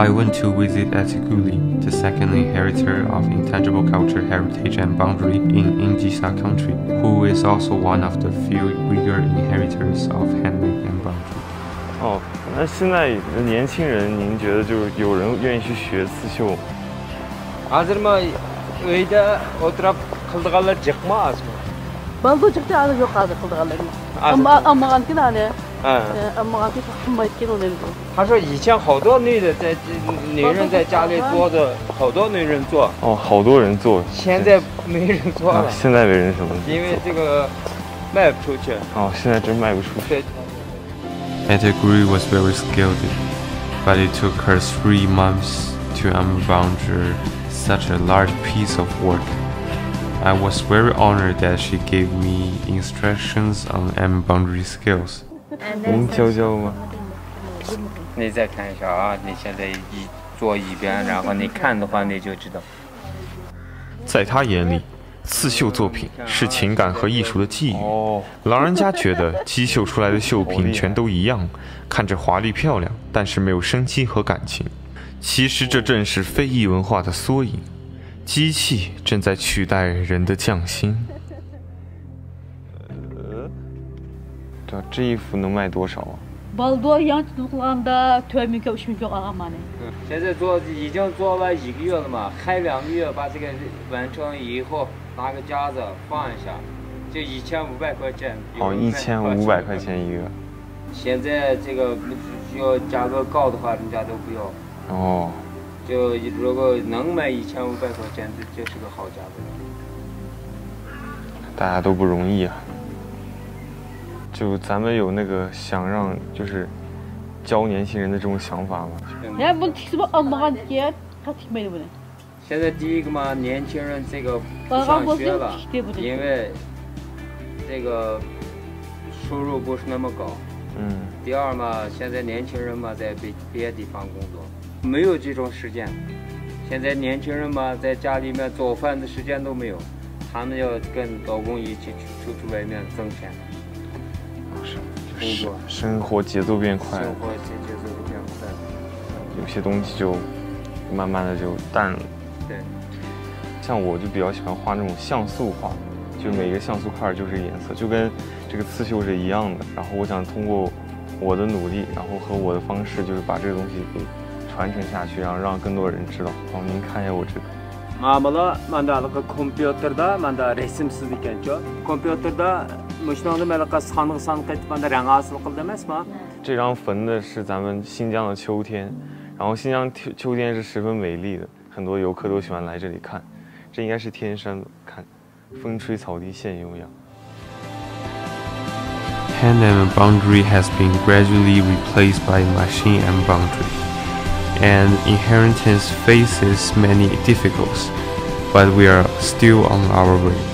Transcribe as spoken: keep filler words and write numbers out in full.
I went to visit Aitguli, the second inheritor of intangible culture, heritage, and boundary in Yingjisha County, who is also one of the few Uyghur inheritors of handmade embroidery. 哦，那现在的年轻人，您觉得就是有人愿意去学刺绣？ Hazır mı uyda oturup kıldıqanlar çıkma azmı? Baldo çıktı adı yok adı kıldıqanlar. Ama ama kanki tane. 嗯， ama kanki很没听懂他说以前好多女的在女人在家里做的，好多女人做。 哦，好多人做。 现在没人做了。 啊、现在没人什么？ 因为这个卖不出去。 哦，现在真卖不出去。 Aitguli was very skilled, but it took her three months to embroider such a large piece of work. I was very honored that she gave me instructions on embroidery skills. 您教教吗？ 你再看一下啊，你现在一做一遍，然后你看的话，你就知道。 在他眼里，刺绣作品是情感和艺术的寄语。 哦， 老人家觉得机绣出来的绣品全都一样，看着华丽漂亮，但是没有生机和感情。其实这正是非裔文化的缩影，机器正在取代人的匠心。 这衣服能卖多少啊？ Baldo yan tutuklandı, tövmünke uçmünke ağamanı. 现在做已经做了一个月了嘛，还两个月把这个完成以后，拿个夹子放一下，就一千五百块钱。 哦，一千五百块钱一个。 现在这个要价格高的话，人家都不要。 哦。 就如果能卖一千五百块钱，这就是个好价格。 大家都不容易啊。 就咱们有那个想让就是教年轻人的这种想法吗？ 哎，不提什么啊，没见，他提没得不呢？ 现在第一个嘛，年轻人这个不上学了，因为这个收入不是那么高。嗯。第二嘛，现在年轻人嘛在别别的地方工作，没有这种时间。现在年轻人嘛在家里面做饭的时间都没有，他们要跟老公一起出出去外面挣钱。 是，生活节奏变快， 生活节节奏变快， 有些东西就慢慢的就淡了。 对， 像我就比较喜欢画那种像素画，就每个像素块就是颜色，就跟这个刺绣是一样的。然后我想通过我的努力，然后和我的方式，就是把这个东西给传承下去，然后让更多人知道。然后您看一下我这个。 Mamala, manda alaka kompüterda, manda resimsiz ekancho. Kompüterda, mushuningni malaka sanıq sanıq etib manda rang asıl qildi emasmi? 这张纹的是咱们新疆的秋天，然后新疆秋天是十分美丽的，很多游客都喜欢来这里看。这应该是天山的，看，风吹草低见牛羊。 Hand embroidery has been gradually replaced by machine embroidery. And inheritance faces many difficulties, but we are still on our way.